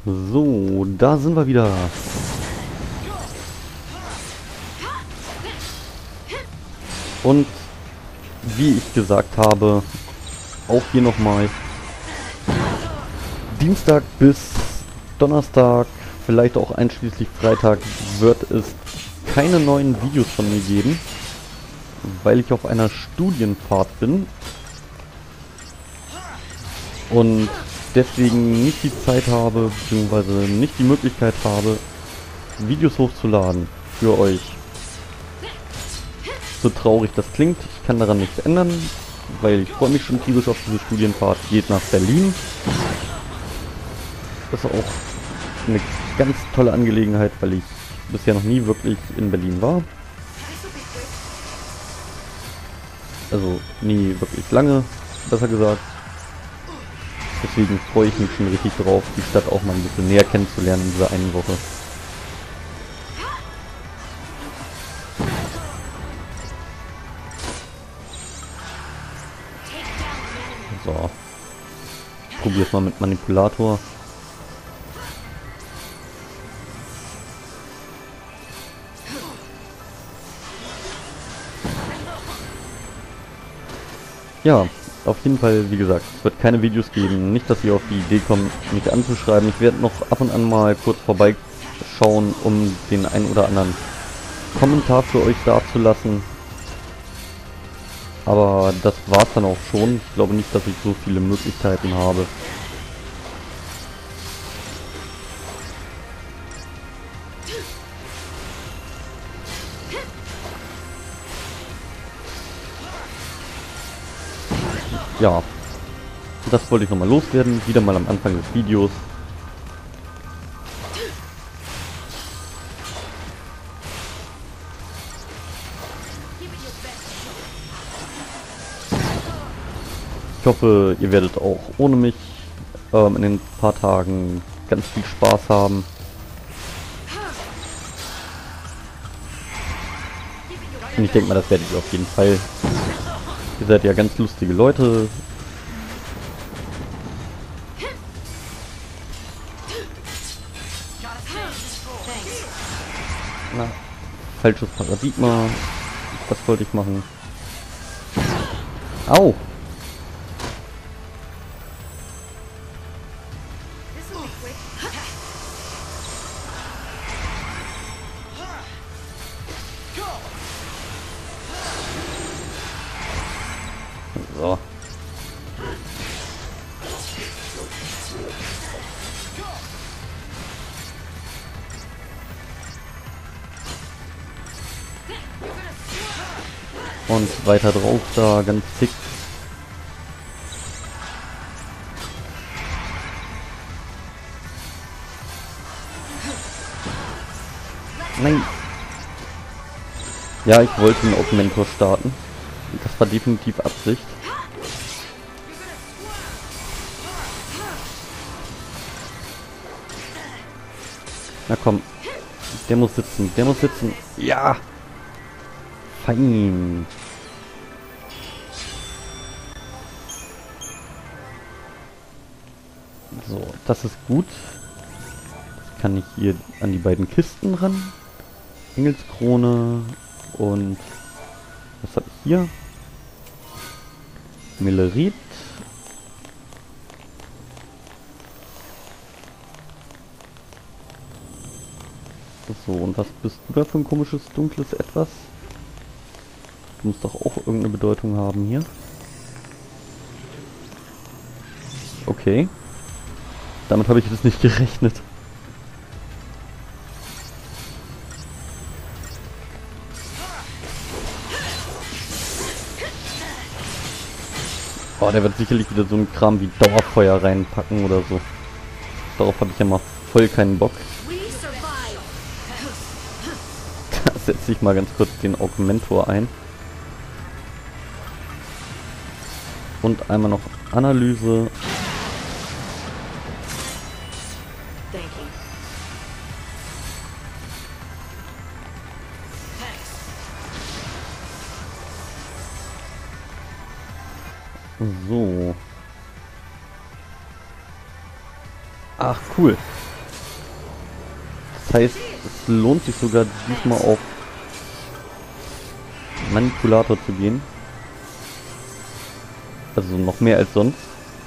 So, da sind wir wieder. Und wie ich gesagt habe, auch hier nochmal Dienstag bis Donnerstag, vielleicht auch einschließlich Freitag, wird es keine neuen Videos von mir geben, weil ich auf einer Studienfahrt bin und deswegen nicht die Zeit habe, beziehungsweise nicht die Möglichkeit habe, Videos hochzuladen für euch. So traurig das klingt, ich kann daran nichts ändern, weil ich freue mich schon tierisch auf diese Studienfahrt. Geht nach Berlin. Das ist auch eine ganz tolle Angelegenheit, weil ich bisher noch nie wirklich in Berlin war. Also nie wirklich lange, besser gesagt. Deswegen freue ich mich schon richtig drauf, die Stadt auch mal ein bisschen näher kennenzulernen in dieser einen Woche. So. Ich probiere es mal mit Manipulator. Ja, auf jeden Fall, wie gesagt, es wird keine Videos geben. Nicht, dass ihr auf die Idee kommt, mich anzuschreiben. Ich werde noch ab und an mal kurz vorbeischauen, um den ein oder anderen Kommentar für euch dazulassen. Aber das war's dann auch schon. Ich glaube nicht, dass ich so viele Möglichkeiten habe. Ja, das wollte ich nochmal loswerden. Wieder mal am Anfang des Videos. Ich hoffe, ihr werdet auch ohne mich in den paar Tagen ganz viel Spaß haben. Und ich denke mal, das werdet ihr auf jeden Fall. Ihr seid ja ganz lustige Leute. Na, falsches Paradigma. Das wollte ich machen. Au! So. Und weiter drauf da, ganz dick. Nein. Ja, ich wollte einen Augmentor starten. Das war definitiv Absicht. Na komm. Der muss sitzen. Der muss sitzen. Ja. Fein. So, das ist gut. Jetzt kann ich hier an die beiden Kisten ran. Engelskrone und was habe ich hier? Millerit. So, und was bist du da für ein komisches, dunkles Etwas? Du musst doch auch irgendeine Bedeutung haben hier. Okay. Damit habe ich jetzt nicht gerechnet. Oh, der wird sicherlich wieder so ein Kram wie Dauerfeuer reinpacken oder so. Darauf habe ich ja mal voll keinen Bock. Da setze ich mal ganz kurz den Augmentor ein. Und einmal noch Analyse. So. Ach, cool. heißt, es lohnt sich sogar diesmal auf Manipulator zu gehen. Also noch mehr als sonst.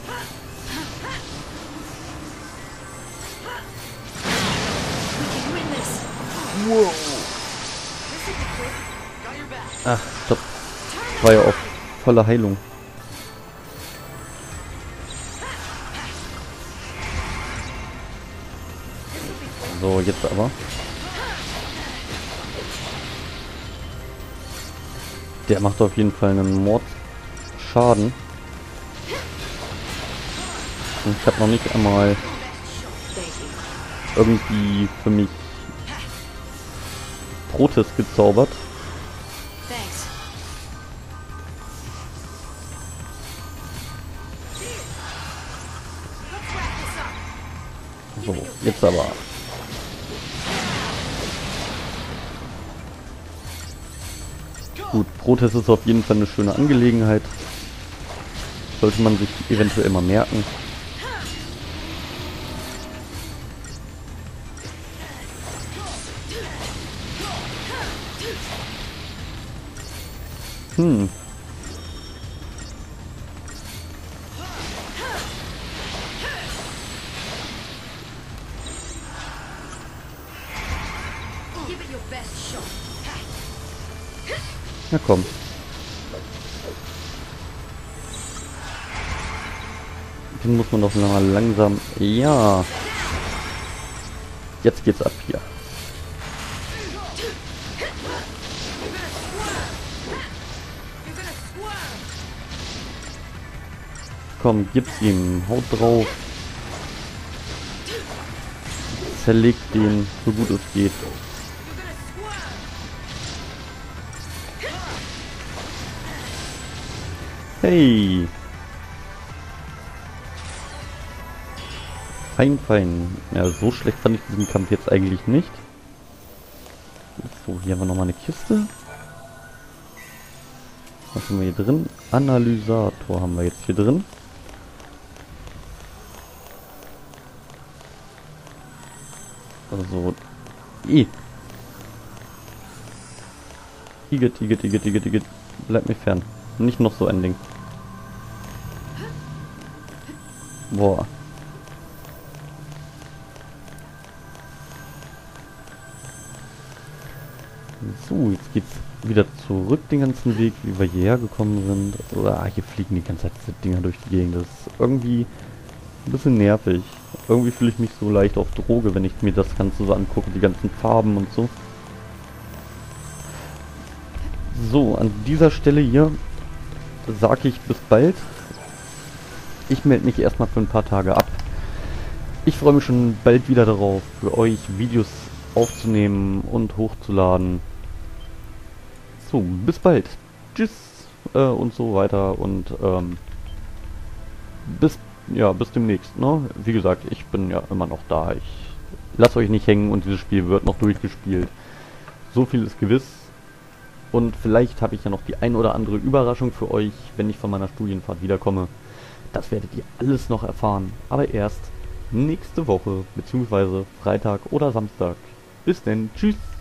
Wow. Ach, stopp. War ja auf volle Heilung. So, jetzt aber. Der macht auf jeden Fall einen Mordschaden. Und ich habe noch nicht einmal irgendwie für mich Protest gezaubert. So, jetzt aber. Gut, Protest ist auf jeden Fall eine schöne Angelegenheit. Sollte man sich eventuell mal merken. Na komm. Den muss man doch mal langsam... Ja. Jetzt geht's ab hier. Komm, gib's ihm. Haut drauf. Zerlegt den, so gut es geht. Hey! Fein, fein. Ja, so schlecht fand ich diesen Kampf jetzt eigentlich nicht. So, hier haben wir nochmal eine Kiste. Was haben wir hier drin? Analysator haben wir jetzt hier drin. Also, Igitt. Bleib mir fern. Nicht noch so ein Ding. Boah. So, jetzt geht's wieder zurück den ganzen Weg, wie wir hierher gekommen sind. Oder hier fliegen die ganze Zeit diese Dinger durch die Gegend. Das ist irgendwie ein bisschen nervig. Irgendwie fühle ich mich so leicht auf Droge, wenn ich mir das Ganze so angucke, die ganzen Farben und so. So, an dieser Stelle hier sage ich bis bald. Ich melde mich erstmal für ein paar Tage ab. Ich freue mich schon bald wieder darauf, für euch Videos aufzunehmen und hochzuladen. So, bis bald. Tschüss und so weiter und bis demnächst. Ne? Wie gesagt, ich bin ja immer noch da. Ich lasse euch nicht hängen und dieses Spiel wird noch durchgespielt. So viel ist gewiss. Und vielleicht habe ich ja noch die ein oder andere Überraschung für euch, wenn ich von meiner Studienfahrt wiederkomme. Das werdet ihr alles noch erfahren, aber erst nächste Woche, beziehungsweise Freitag oder Samstag. Bis denn, tschüss!